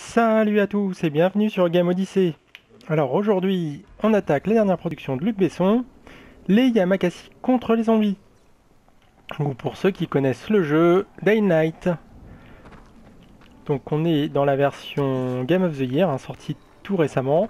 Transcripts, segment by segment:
Salut à tous et bienvenue sur Game Odyssey. Alors aujourd'hui, on attaque les dernières productions de Luc Besson, les Yamakasi contre les zombies. Ou pour ceux qui connaissent le jeu, Day Night. Donc on est dans la version Game of the Year, sortie tout récemment.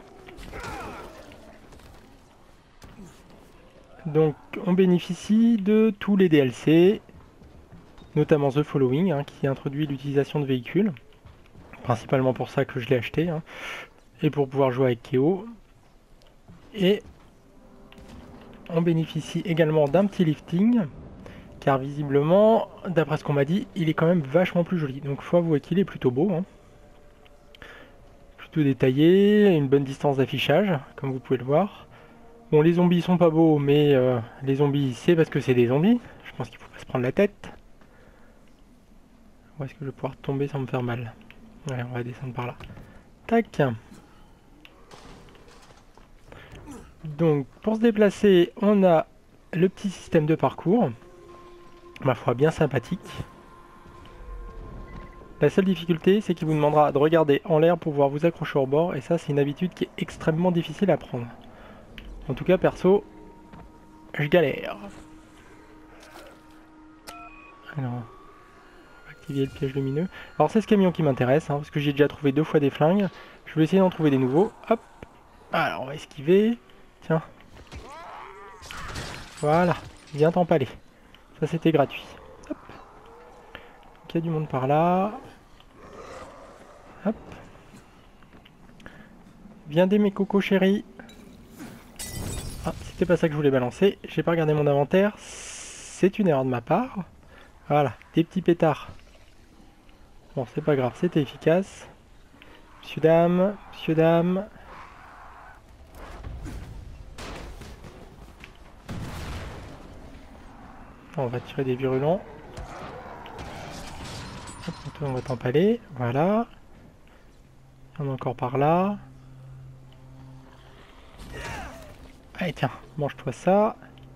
Donc on bénéficie de tous les DLC, notamment The Following, qui introduit l'utilisation de véhicules. Principalement pour ça que je l'ai acheté. Et pour pouvoir jouer avec Keo. Et on bénéficie également d'un petit lifting, car visiblement, d'après ce qu'on m'a dit, il est quand même vachement plus joli. Donc faut avouer qu'il est plutôt beau. Plutôt détaillé, une bonne distance d'affichage, comme vous pouvez le voir. Bon, les zombies sont pas beaux, mais les zombies, c'est parce que c'est des zombies. Je pense qu'il faut pas se prendre la tête. Où est-ce que je vais pouvoir tomber sans me faire mal? Ouais, on va descendre par là. Tac. Donc, pour se déplacer, on a le petit système de parcours. Ma foi, bien sympathique. La seule difficulté, c'est qu'il vous demandera de regarder en l'air pour pouvoir vous accrocher au bord. Et ça, c'est une habitude qui est extrêmement difficile à prendre. En tout cas, perso, je galère. Alors, on va activer le piège lumineux. Alors, c'est ce camion qui m'intéresse, parce que j'ai déjà trouvé 2 fois des flingues. Je vais essayer d'en trouver des nouveaux. Hop. Alors, on va esquiver. Tiens. Voilà. Viens t'empaler. Ça, c'était gratuit. Hop. Donc, il y a du monde par là. Hop. Viens des mes cocos chéris. Ah, c'était pas ça que je voulais balancer. J'ai pas regardé mon inventaire. C'est une erreur de ma part. Voilà, des petits pétards. Bon, c'est pas grave, c'était efficace. Monsieur, dame, monsieur, dame. On va tirer des virulents. Hop, on va t'empaler. Voilà. Il y en a encore par là. Allez, tiens, mange-toi ça.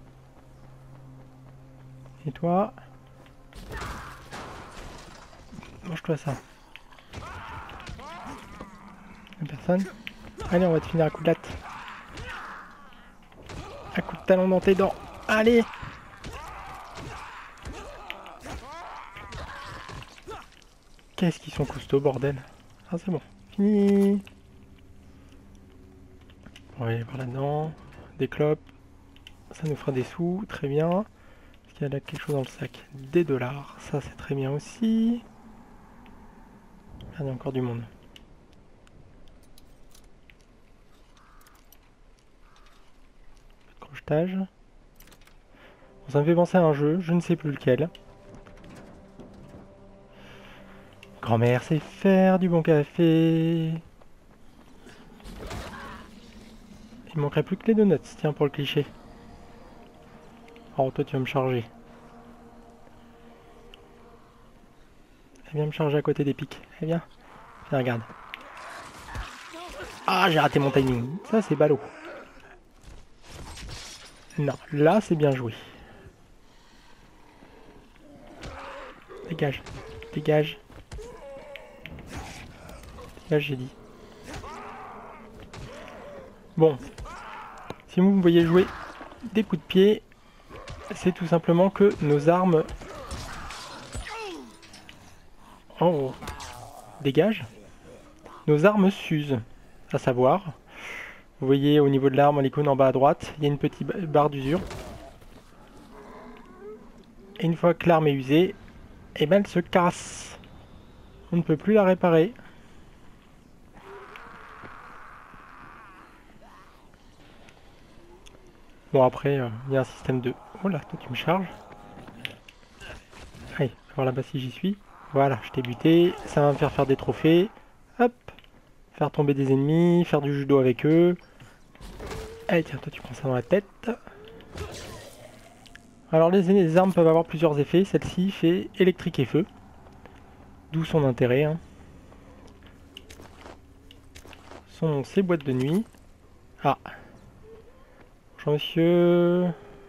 Et toi, mange-toi ça. Y'a personne? Allez, on va te finir à coup de latte. À coup de talon dans tes dents. Allez! Qu'est-ce qu'ils sont costauds, bordel. Ah, c'est bon. Fini. On va aller par là-dedans. Des clopes. Ça nous fera des sous. Très bien. Est-ce qu'il y a là quelque chose dans le sac? Des dollars. Ça, c'est très bien aussi. Ah, il y a encore du monde. Crochetage. Bon, ça me fait penser à un jeu. Je ne sais plus lequel. Grand-mère sait faire du bon café. Il manquerait plus que les donuts, tiens, pour le cliché. Alors toi, tu vas me charger. Viens me charger à côté des pics. Eh bien, viens, regarde. Ah, j'ai raté mon timing. Ça, c'est ballot. Non, là, c'est bien joué. Dégage. Dégage. Dégage, j'ai dit. Bon. Si vous me voyez jouer des coups de pied, c'est tout simplement que nos armes... Oh. Dégage. Nos armes s'usent. À savoir, vous voyez au niveau de l'arme, l'icône en bas à droite, il y a une petite barre d'usure. Et une fois que l'arme est usée, eh ben elle se casse. On ne peut plus la réparer. Bon après, il y a un système de... Oh là, toi tu me charges. Allez, voir là-bas si j'y suis. Voilà, je t'ai buté. Ça va me faire faire des trophées. Hop. Faire tomber des ennemis, faire du judo avec eux. Allez, tiens, toi tu prends ça dans la tête. Alors les armes peuvent avoir plusieurs effets. Celle-ci fait électrique et feu. D'où son intérêt. Sont ces boîtes de nuit. Ah. Bonjour monsieur.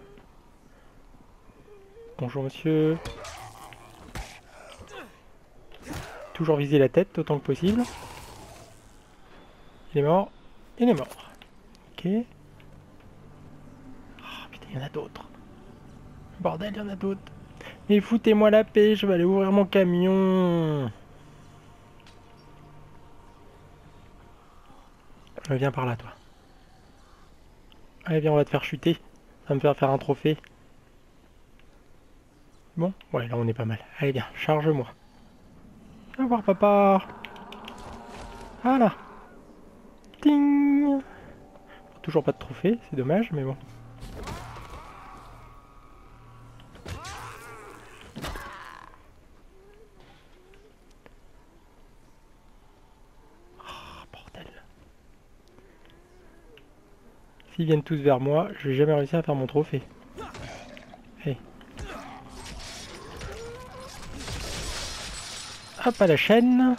Bonjour monsieur. Toujours viser la tête autant que possible. Il est mort. Il est mort. Ok. Oh putain, il y en a d'autres. Bordel, il y en a d'autres. Mais foutez-moi la paix, je vais aller ouvrir mon camion. Viens par là, toi. Allez, viens, on va te faire chuter. Ça va me faire un trophée. Bon, ouais, là on est pas mal. Allez, viens, charge-moi. Viens voir, papa. Voilà. Ting. Toujours pas de trophée, c'est dommage, mais bon. S'ils viennent tous vers moi, je vais jamais réussir à faire mon trophée. Hey. Hop à la chaîne.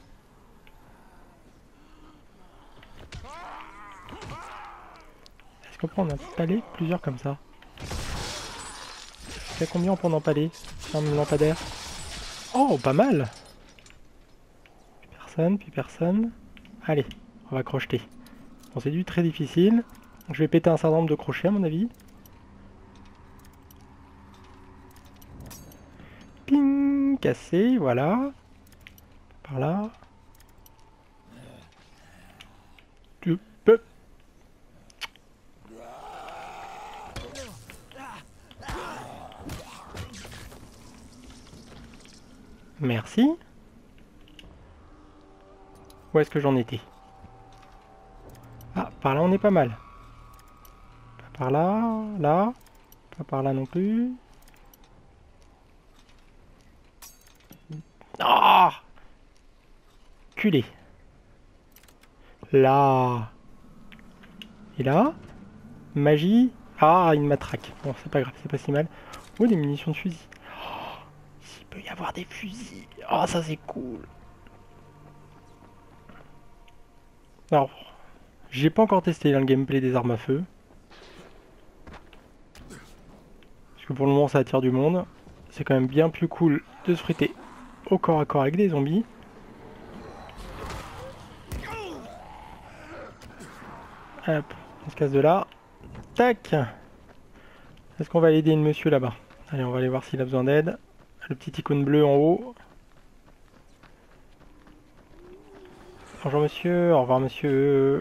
Est-ce qu'on peut en empaler plusieurs comme ça? C'est combien on peut en empaler? Un lampadaire. Oh, pas mal! Puis personne. Allez, on va crocheter. Bon, c'est du très difficile. Je vais péter un certain nombre de crochets à mon avis. Ping, cassé, voilà. Par là. Tu peux. Merci. Où est-ce que j'en étais? Ah, par là on est pas mal. Pas par là, là. Pas par là non plus. Ah! Culé. Là. Et là. Magie. Ah, une matraque. Bon, c'est pas grave, c'est pas si mal. Oh, des munitions de fusil. Oh, s'il peut y avoir des fusils. Oh, ça c'est cool. Alors, j'ai pas encore testé le gameplay des armes à feu. Parce que pour le moment, ça attire du monde. C'est quand même bien plus cool de se friter au corps à corps avec des zombies. Hop, on se casse de là. Tac. Est-ce qu'on va aller aider une monsieur là-bas? Allez, on va aller voir s'il a besoin d'aide. Le petit icône bleu en haut. Bonjour monsieur, au revoir monsieur.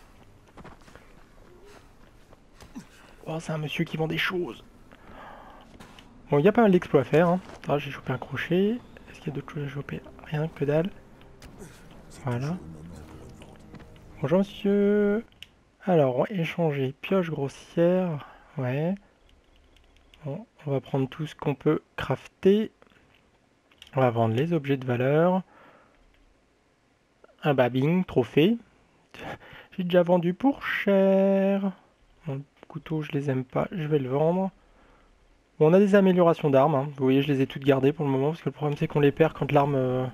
Oh, c'est un monsieur qui vend des choses. Bon, il y a pas mal d'exploits à faire. Hein. Ah, j'ai chopé un crochet. Est-ce qu'il y a d'autres choses à choper? Rien que dalle. Voilà. Bonjour monsieur. Alors, échanger pioche grossière. Ouais. Bon, on va prendre tout ce qu'on peut crafter. On va vendre les objets de valeur. Ah bah bing, trophée. J'ai déjà vendu pour cher. Bon, le couteau, je les aime pas, je vais le vendre. Bon, on a des améliorations d'armes. Hein. Vous voyez, je les ai toutes gardées pour le moment, parce que le problème c'est qu'on les perd quand l'arme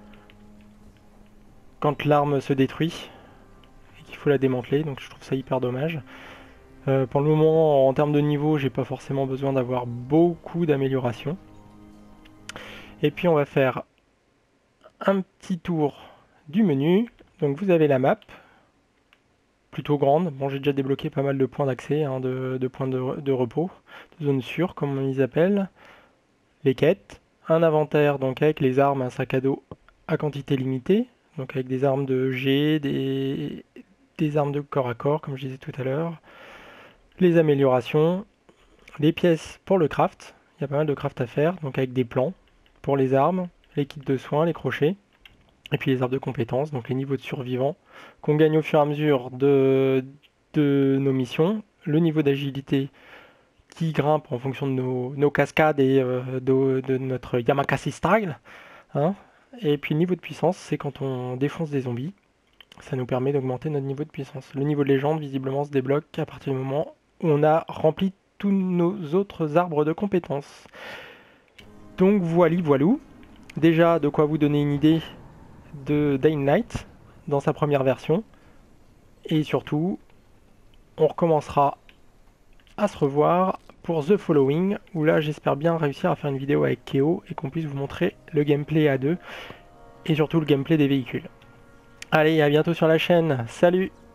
se détruit. Et qu'il faut la démanteler, donc je trouve ça hyper dommage. Pour le moment, en termes de niveau, j'ai pas forcément besoin d'avoir beaucoup d'améliorations. Et puis on va faire un petit tour du menu. Donc vous avez la map, plutôt grande. Bon, j'ai déjà débloqué pas mal de points d'accès, hein, de points de repos, de zones sûres comme ils appellent. Les quêtes, un inventaire donc avec les armes, un sac à dos à quantité limitée, donc avec des armes de G, des armes de corps à corps comme je disais tout à l'heure. Les améliorations, les pièces pour le craft, il y a pas mal de craft à faire, donc avec des plans pour les armes, les kits de soins, les crochets, et puis les arbres de compétences, donc les niveaux de survivants qu'on gagne au fur et à mesure de nos missions, le niveau d'agilité qui grimpe en fonction de nos cascades et de notre Yamakasi style, hein. Et puis le niveau de puissance, c'est quand on défonce des zombies, ça nous permet d'augmenter notre niveau de puissance. Le niveau de légende, visiblement, se débloque à partir du moment on a rempli tous nos autres arbres de compétences. Donc voilou. Déjà de quoi vous donner une idée de Dying Light dans sa première version. Et surtout, on recommencera à se revoir pour The Following, où là j'espère bien réussir à faire une vidéo avec Keo et qu'on puisse vous montrer le gameplay à deux et surtout le gameplay des véhicules. Allez, à bientôt sur la chaîne. Salut!